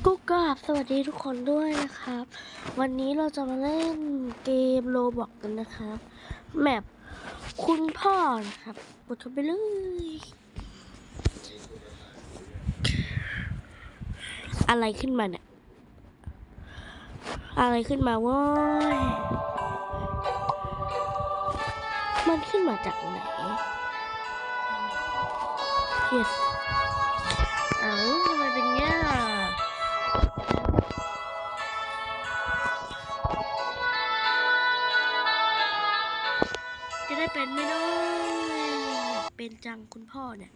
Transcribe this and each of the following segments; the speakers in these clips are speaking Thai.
ก็กราบสวัสดีทุกคนด้วยนะครับ วันนี้เราจะมาเล่นเกมโรบล็อกกันนะครับแมปคุณพ่อนะครับกดเข้าไปเลยอะไรขึ้นมาเนี่ยอะไรขึ้นมาว้ยมันขึ้นมาจากไหน yes ทำไมเป็นเงี้ยจะได้เป็นไม่ได้เป็นจังคุณพ่อเนี่ย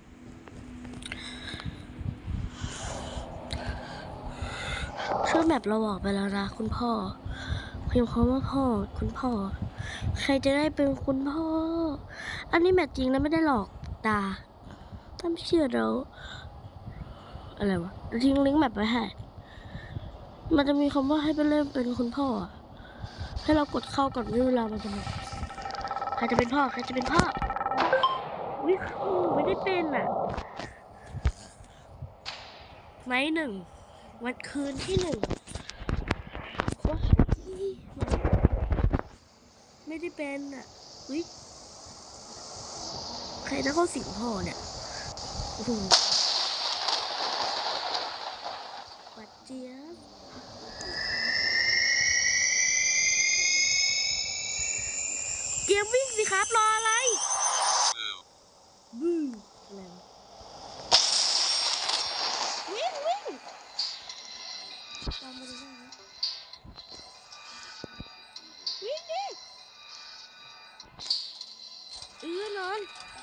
ชื่อแมปเราบอกไปแล้วนะคุณพ่อพิมพ์คำว่าพ่อคุณพ่อใครจะได้เป็นคุณพ่ออันนี้แมปจริงนะไม่ได้หลอกตาถ้าไม่เชื่อเราอะไรวะทิ้งลิงก์แมปไว้ให้มันจะมีคำว่าให้ไปเริ่มเป็นคุณพ่อให้เรากดเข้าก่อนเวลามันจะหมดใครจะเป็นพ่อใครจะเป็นพ่อวิไม่ได้เป็นอ่ะไม้หนึ่งวันคืนที่หนึ่งไม่ได้เป็นอ่ะวิใครจะเข้าสิงพ่อเนี่ยโอ้โหปัดเจี๊ยบเกียร์วิ่งสิครับรออะไรบู๊อะไรวิ่งตามมาดูได้ไหมวิ่งดินอน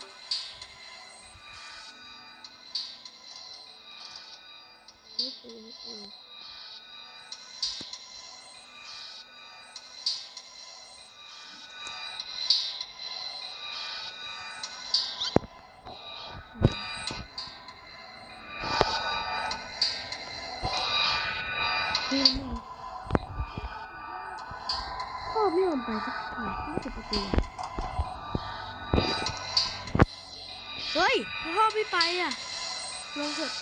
พ่อไม่ยอมไปสักทีไม่ปิดประตูเฮ้ยพ่อไม่ไปอ่ะลงเถอะ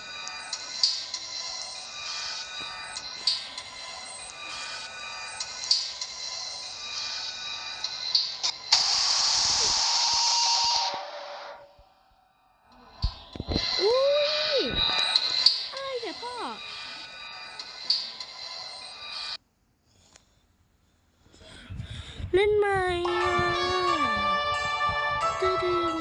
อุ้ยอะไรเนี่ยพ่อเล่นใหม่อ่ะดื้อ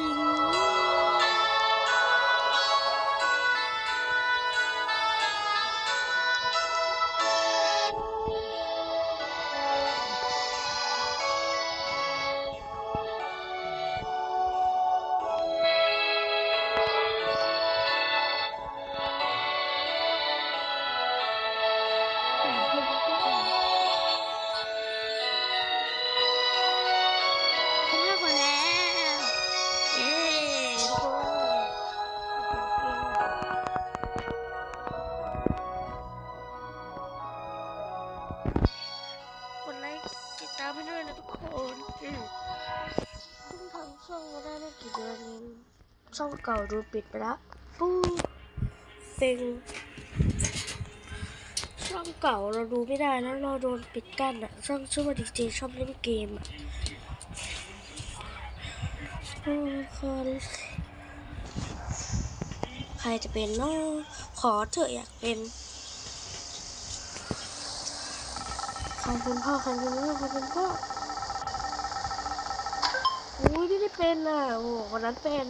ๆกดไลค์ติดตามให้ด้วยนะทุกคนเพิ่งทำช่องมาได้ไม่กี่เดือนเองช่องเก่าโดนปิดไปแล้วปู้เซ็งช่องเก่าเราดูไม่ได้แล้วเราโดนปิดกั้นอ่ะช่องชื่อว่าดีเจชอบเล่นเกมอ่ะคนใครจะเป็นเนาะขอเถอะอยากเป็นใครเป็นพ่อใครเป็นแม่ใครเป็นพ่ออุ้ยไม่ได้เป็นอ่ะโอ้วันนั้นเป็น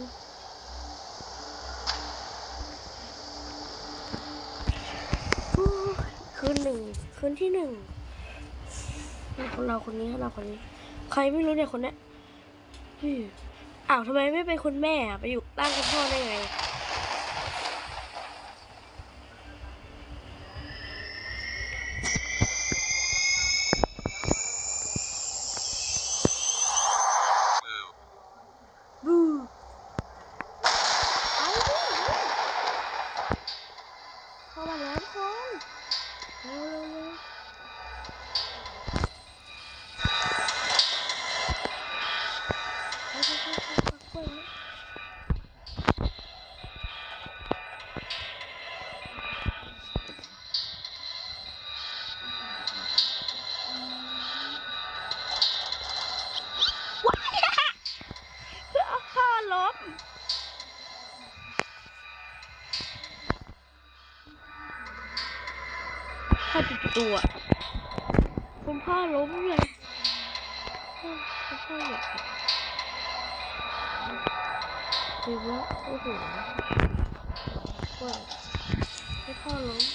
คืนที่หนึ่งคนเราคนนี้ใครไม่รู้เนี่ยคนเนี้ยอ้าวทำไมไม่เป็นคุณแม่ไปอยู่ตั้งคุณพ่อได้ไงบูเข้ามาแล้วทุกคนเร็วพ่อปิดตัวคุณพ่อล้มเลยคุณพ่อเหยียบคือว่าโอ้โหว่าให้พ่อล้ม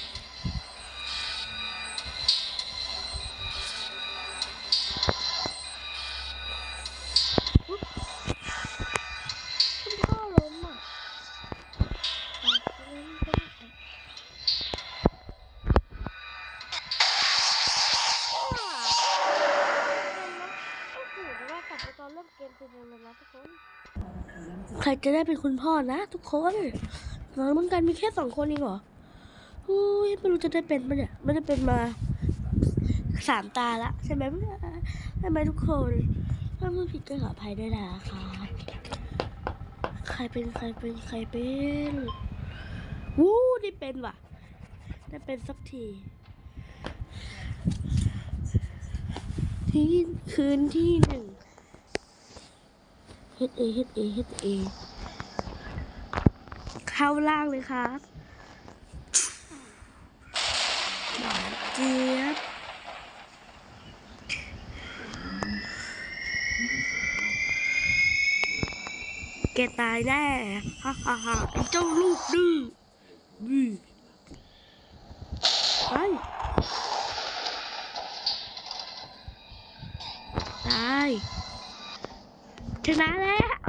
คุณพ่อล้มอ่ะตอนเริ่มเกมเป็นยังไงนะทุกคนใครจะได้เป็นคุณพ่อนะทุกคนน้องเหมือนกันมีแค่2 คนเองเหรออุ้ยไม่รู้จะได้เป็นปะเนี่ยไม่ได้เป็นมา3 ตาละใช่ไหมใช่ไหมทุกคนถ้าพูดผิดก็ขออภัยด้วยนะคะใครเป็นวู้ได้เป็นว่ะได้เป็นสักทีที่คืนที่1 HA เข้าล่างเลยครับเจี๊ยบแกตายแน่ฮ่าฮ่าฮ่าไอ้เจ้าลูกดื้อไปตายชนะแล้ว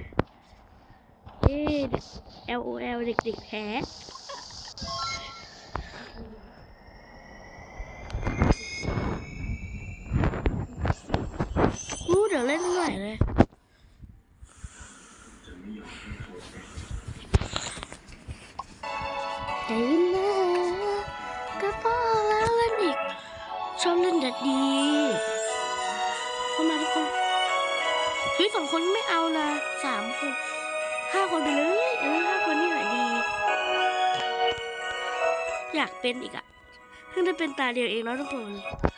LOL เด็กๆแพ้เดี๋ยวเล่นหน่อยเลยใจเย็นนะก็พอแล้วเล่นอีกชอบเล่นดัดดีเข้ามาทุกคนเฮ้ย2 คนไม่เอานะ3 คน5 คนไปเลย5 คนนี่แหละดีอยากเป็นอีกอ่ะเพิ่งได้เป็นตาเดียวเองแล้วทุกคน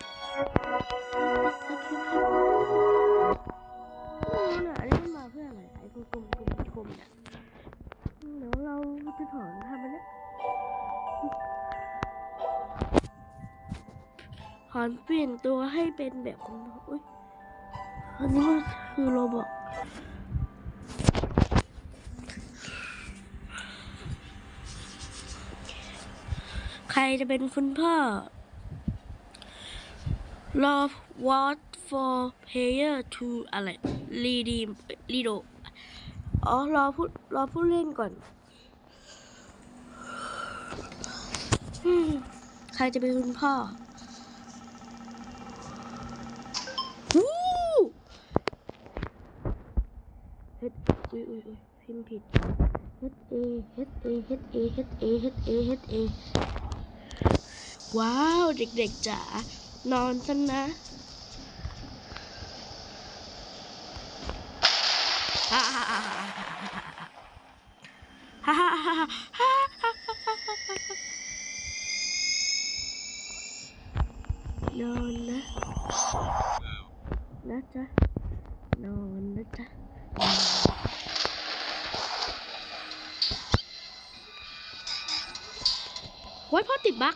น่ะนี่มันมาเพื่ออะไรไอ้กลมเนี่ยเดี๋ยวเราจะถอนทำมันเนี่ยถอนเปลี่ยนตัวให้เป็นแบบคุณอุ้ยอันนี้มันคือโรบอทใครจะเป็นคุณพ่อรอ what for player to อะไร redeem อ๋อรอผู้เล่นก่อนใครจะเป็นคุณพ่อวู้อุ้ยพิมพ์ผิดว้าวเด็กๆจ๋านอนซะนะฮ่าฮ่าฮ่าฮ่าฮ่าฮ่าฮ่านอนนะจ๊ะนอนนะจ๊ะโว้ยพ่อติดบั๊ก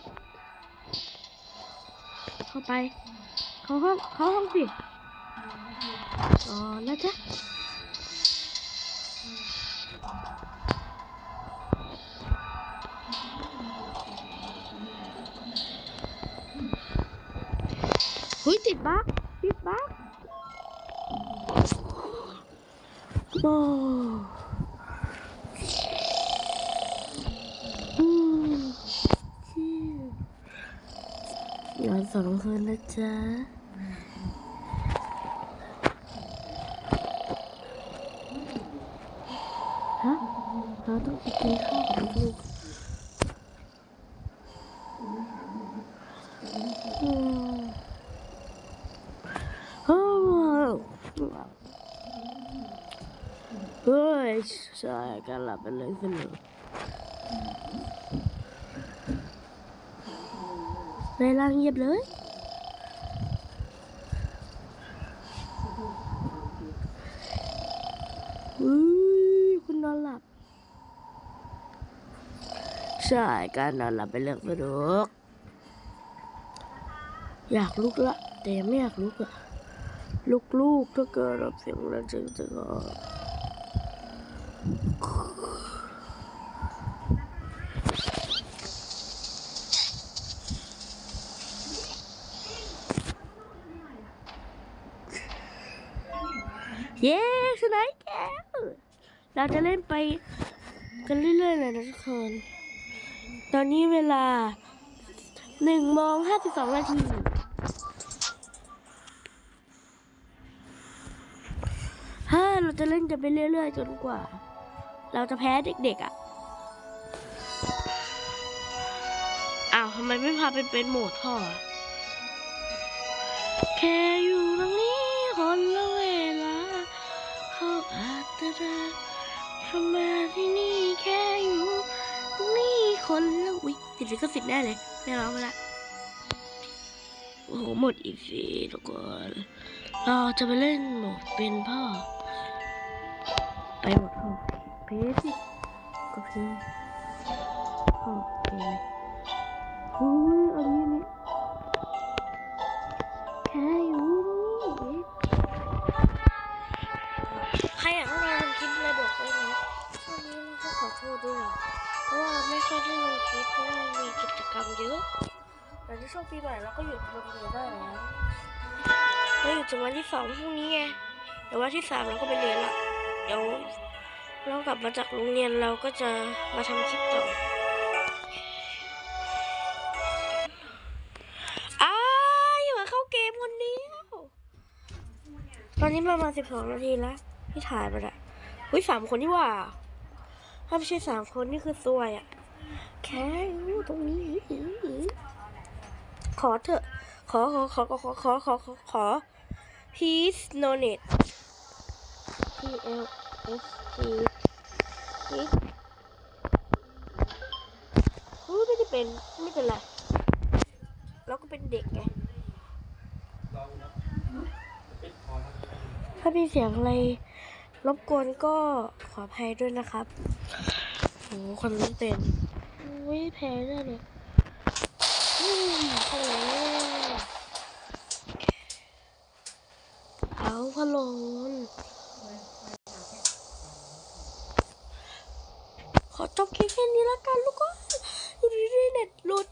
เข้าไปเข้าห้องสิอ๋อนะจ๊ะเฮ้ยติดบั๊กโอ้นอน2 คนนะจ๊ะฮะเราต้องไปกินข้าวกับลูกเฮ้ยใช่การหลับเป็นเรื่องสนุกเวลาเงียบเลยคุณนอนหลับใช่การนอนหลับเป็นเรื่องสนุกอยากลุกละแต่ไม่อยากลุกอะลูกถ้าเกิดรับเสียงแล้วจะเย้ชนะแก้วเราจะเล่นไปกันเรื่อยๆเลยนะทุกคนตอนนี้เวลา1:52 นาทีเราจะเล่นกันไปเรื่อยๆจนกว่าเราจะแพ้เด็กๆอ่ะอ้าวทำไมไม่พาไปเป็นโหมดพ่อแค่อยู่ตรงนี้คนละเวลาเขาอาจจะได้ทำมาที่นี่แค่อยู่ตรงนี้คนละวิติดลิขสิทธิ์แน่เลยไม่ร้องไปละโอ้โหหมดอีฟีทุกคนเราจะไปเล่นโหมดเป็นพ่อไปหมดพ่อเพสิก็เพพ่อเพอุ้ยอันนี้แค่อยู่ตรงนี้ใครอยากให้เราทำคลิปอะไรบอกได้นะวันนี้เราก็ขอโทษด้วยเพราะว่าไม่ค่อยได้ลงคลิปเพราะว่ามีกิจกรรมเยอะแต่ที่ช่วงปีใหม่เราก็หยุดลงเรียนได้แล้วเราหยุดถึงวันที่2พรุ่งนี้ไงเดี๋ยววันที่3เราก็ไปเรียนละเดี๋ยวเรากลับมาจากโรงเรียนเราก็จะมาทำคลิปต่ออย่ามาเข้าเกมคนเดียวตอนนี้ประมาณ12 นาทีแล้วที่ถ่ายไปละ3 คนนี่ว่าถ้าไม่ใช่3 คนนี่คือซวยอ่ะแค่อยู่ตรงนี้ขอเถอะขอ please donate PLST ไม่ได้เป็นไม่เป็นไรเราก็เป็นเด็กไงถ้ามีเสียงอะไรรบกวนก็ขออภัยด้วยนะครับโหคนนี้เป็นแพ้ได้เลยเอาพะโลนขอจบคลิปแค่นี้แล้วกันลูกก็อยู่ดีๆเน็ตหลุด